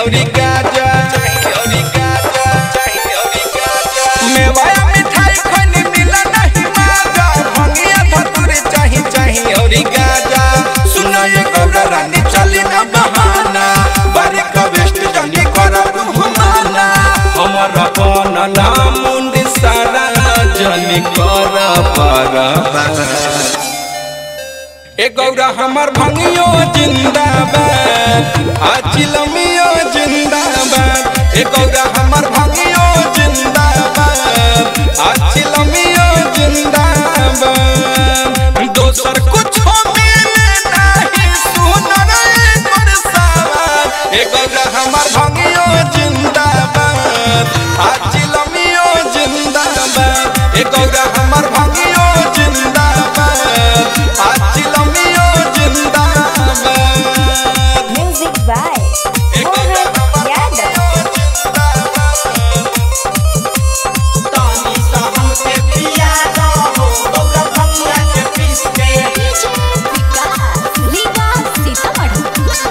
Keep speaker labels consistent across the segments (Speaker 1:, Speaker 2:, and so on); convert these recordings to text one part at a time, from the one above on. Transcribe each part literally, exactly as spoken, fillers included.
Speaker 1: औरी गाजा औरी गाजा औरी गाजा मेवाया मिठाई खनी मिला नहीं माजा भंगिया धतुर चाही चाही औरी गाजा सुना ये गौरा रानी चली ना बहाना बारी का वेस्ट जानी करा हुमाना हमारा कौन नाम मुंडी सारा जानी करा पारा ए गौरा हमार भंगियो जिंदाबाद आचिलमियो जिंदाबाद ए गौरा हमार भंगियो जिंदाबाद आचिलमियो जिंदाबाद दोसर कुछ मिले नहीं सुनर कर सवार ए गौरा हमार भंगियो जिंदाबाद आचिलमियो जिंदाबाद ए गौरा हमार भंगियो जिंदाबाद आचिलमियो जिंदाबाद
Speaker 2: म्यूजिक बाय मोहन यादव
Speaker 1: तानी सा हमसे पिया दो गौरा भंगिया के पीस के
Speaker 2: विकास लीगा सीतामढ़ी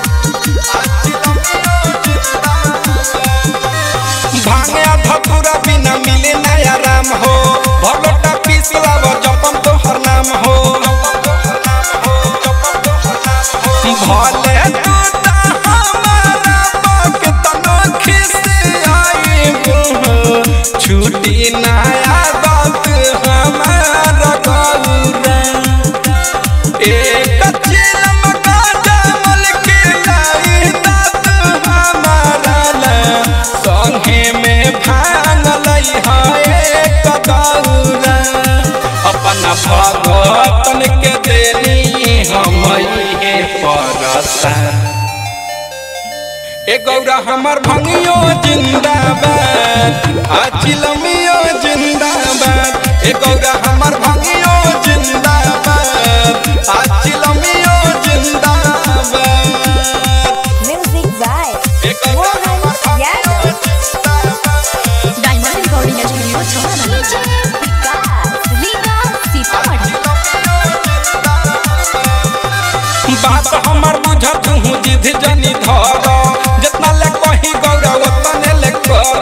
Speaker 1: भांगे धतुरा बिना मिले नया राम हो भलोटा पीस लावा जपम तो हर नाम हो भले तू ता हमारा बाक तनो खिस आई छुट्टी नया बात हमारा गौरा एक चिलम का जमल के लाई दात हमारा ला संगे में भांग लई है एक गौरा अपना भगतन के देनी हम ये परसा ए गौरा हमार भंगियो जिंदाबाद आचिलमियो जिंदाबाद ए गौरा हमार भंगियो जिंदाबाद आचिलमियो जिंदाबाद
Speaker 2: music by
Speaker 1: A Gaura
Speaker 2: Mohan Yadav
Speaker 3: diamond recording studio छौड़ा
Speaker 2: विकास लीगा सीतामढ़ी
Speaker 1: बात हमर बुझा तू जिद जनी धर जितना ले कही गौरा उतने ले कर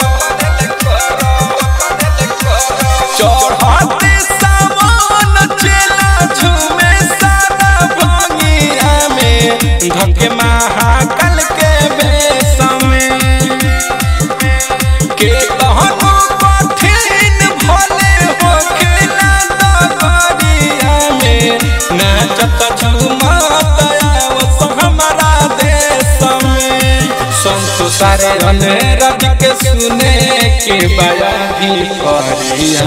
Speaker 1: चढ़ते सावन चला झूमे सारा भंगिया में धके महाकाल के बेस में के कहनो कठिन भले होखे ना दरिया में नाचत झूमत आवस हमारा देश में संत सारे रज के सुने के बया भी करिया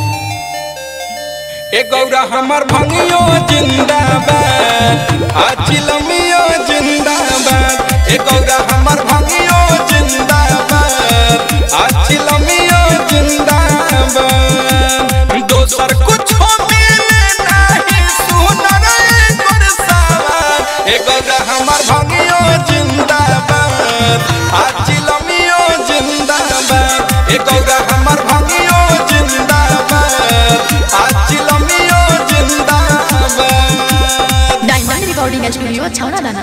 Speaker 1: ए गौरा हमार भंगियो जिंदाबाद आचिलमियो जिंदाबाद ए गौरा हमार भंगियो जिंदाबाद आचिलमियो जिंदाबाद दोसर कुछ मिले नहीं सुनर कर सवार ए गौरा हमार भंगियो जिंदाबाद आचिलमियो जिंदाबाद ए गौरा हमार भंगियो जिंदाबाद आचिलमियो जिंदाबाद
Speaker 3: डायमंड रिकॉर्डिंग स्टूडियो छौड़ा